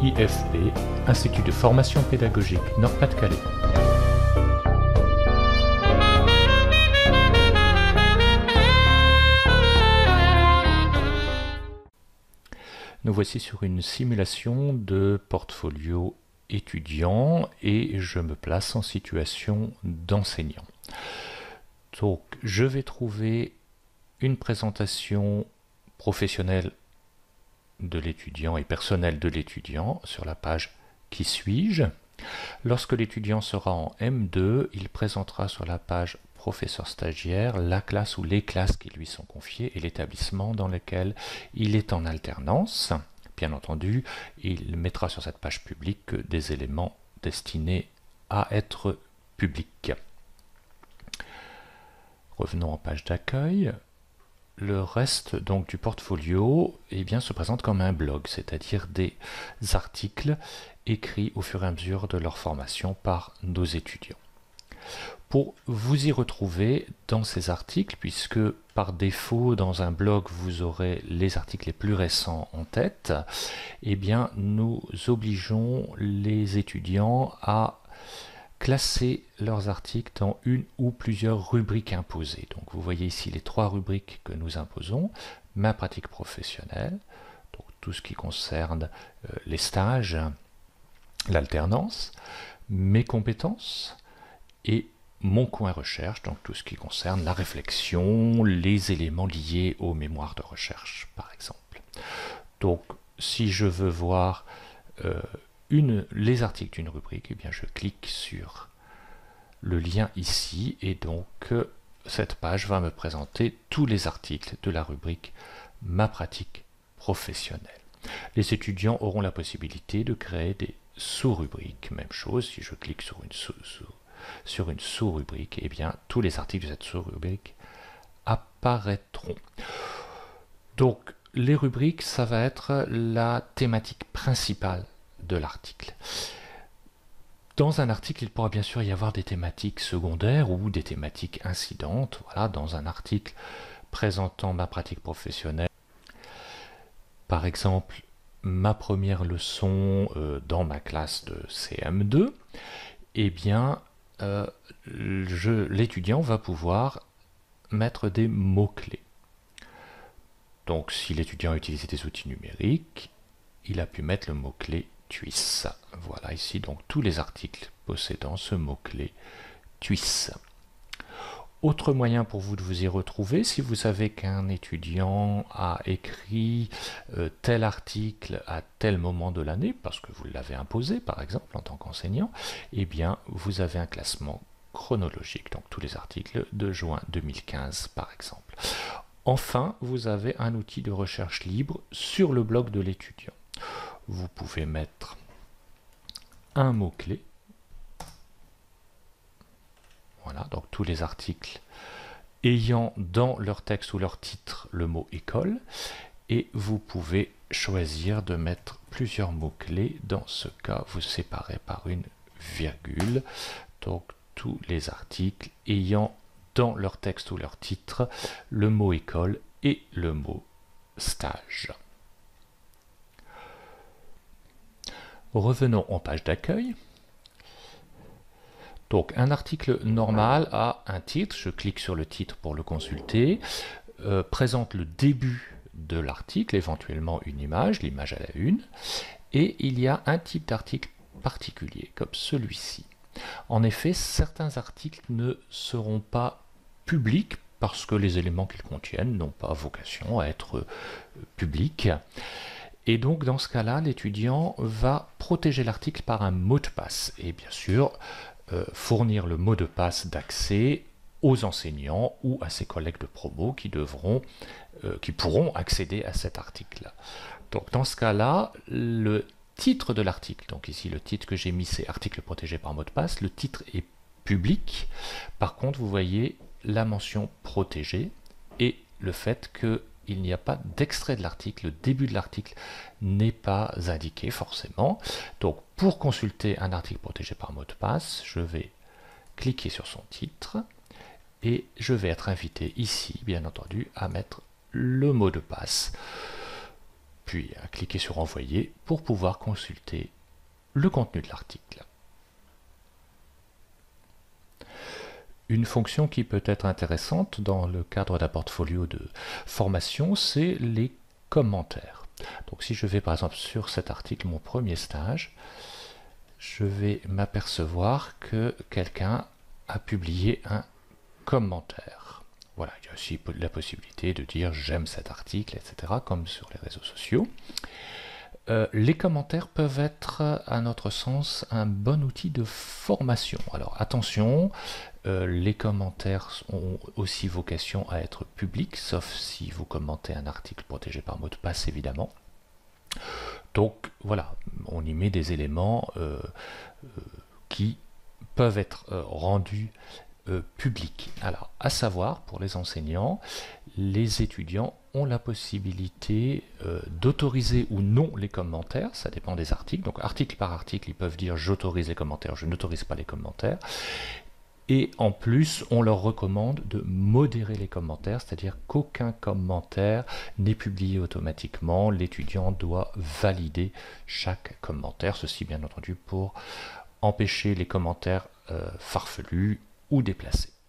IFP, Institut de formation pédagogique Nord-Pas-de-Calais. Nous voici sur une simulation de portfolio étudiant et je me place en situation d'enseignant. Donc, je vais trouver une présentation professionnelle de l'étudiant et personnelle de l'étudiant sur la page « Qui suis-je ». Lorsque l'étudiant sera en M2, il présentera sur la page « Professeur stagiaire » la classe ou les classes qui lui sont confiées et l'établissement dans lequel il est en alternance. Bien entendu, il mettra sur cette page publique des éléments destinés à être publics. Revenons en page d'accueil. Le reste donc du portfolio se présente comme un blog, c'est-à-dire des articles écrits au fur et à mesure de leur formation par nos étudiants. Pour vous y retrouver dans ces articles, puisque par défaut dans un blog vous aurez les articles les plus récents en tête, nous obligeons les étudiants à classer leurs articles dans une ou plusieurs rubriques imposées. Donc vous voyez ici les 3 rubriques que nous imposons. Ma pratique professionnelle, donc tout ce qui concerne les stages, l'alternance, mes compétences et mon coin recherche, donc tout ce qui concerne la réflexion, les éléments liés aux mémoires de recherche par exemple. Donc si je veux voir les articles d'une rubrique, je clique sur le lien ici et donc cette page va me présenter tous les articles de la rubrique Ma pratique professionnelle. Les étudiants auront la possibilité de créer des sous-rubriques. Même chose, si je clique sur une sous-rubrique, tous les articles de cette sous-rubrique apparaîtront. Donc les rubriques, ça va être la thématique principale de l'article. Dans un article, il pourra bien sûr y avoir des thématiques secondaires ou des thématiques incidentes. Voilà, dans un article présentant ma pratique professionnelle, par exemple, ma première leçon dans ma classe de CM2, l'étudiant va pouvoir mettre des mots-clés. Donc, si l'étudiant a utilisé des outils numériques, il a pu mettre le mot-clé TUIS. Voilà ici donc tous les articles possédant ce mot-clé TUIS. Autre moyen pour vous de vous y retrouver, si vous savez qu'un étudiant a écrit tel article à tel moment de l'année, parce que vous l'avez imposé par exemple en tant qu'enseignant, vous avez un classement chronologique, donc tous les articles de juin 2015 par exemple. Enfin, vous avez un outil de recherche libre sur le blog de l'étudiant. Vous pouvez mettre un mot-clé. Voilà, donc tous les articles ayant dans leur texte ou leur titre le mot école. Et vous pouvez choisir de mettre plusieurs mots-clés. Dans ce cas, vous séparez par une virgule. Donc tous les articles ayant dans leur texte ou leur titre le mot école et le mot stage. Revenons en page d'accueil. Donc un article normal a un titre, je clique sur le titre pour le consulter, présente le début de l'article, éventuellement une image, l'image à la une, et il y a un type d'article particulier, comme celui-ci. En effet, certains articles ne seront pas publics parce que les éléments qu'ils contiennent n'ont pas vocation à être publics. Et donc dans ce cas-là, l'étudiant va protéger l'article par un mot de passe et bien sûr fournir le mot de passe d'accès aux enseignants ou à ses collègues de promo qui pourront accéder à cet article-là. Donc dans ce cas-là, le titre de l'article, donc ici le titre que j'ai mis c'est article protégé par mot de passe, le titre est public. Par contre, vous voyez la mention protégée et le fait qu'il n'y a pas d'extrait de l'article, le début de l'article n'est pas indiqué forcément. Donc pour consulter un article protégé par mot de passe, je vais cliquer sur son titre et je vais être invité ici, bien entendu, à mettre le mot de passe. puis à cliquer sur Envoyer pour pouvoir consulter le contenu de l'article. Une fonction qui peut être intéressante dans le cadre d'un portfolio de formation, c'est les commentaires. Donc si je vais par exemple sur cet article, mon premier stage, je vais m'apercevoir que quelqu'un a publié un commentaire. Voilà, il y a aussi la possibilité de dire j'aime cet article, etc., comme sur les réseaux sociaux. Les commentaires peuvent être, à notre sens, un bon outil de formation. Alors attention, les commentaires ont aussi vocation à être publics, sauf si vous commentez un article protégé par mot de passe, évidemment. Donc voilà, on y met des éléments qui peuvent être rendus publics. Alors, à savoir, pour les enseignants, les étudiants ont la possibilité d'autoriser ou non les commentaires, ça dépend des articles. Donc, article par article, ils peuvent dire j'autorise les commentaires, je n'autorise pas les commentaires. Et en plus, on leur recommande de modérer les commentaires, c'est-à-dire qu'aucun commentaire n'est publié automatiquement. L'étudiant doit valider chaque commentaire, ceci bien entendu pour empêcher les commentaires farfelus ou déplacés.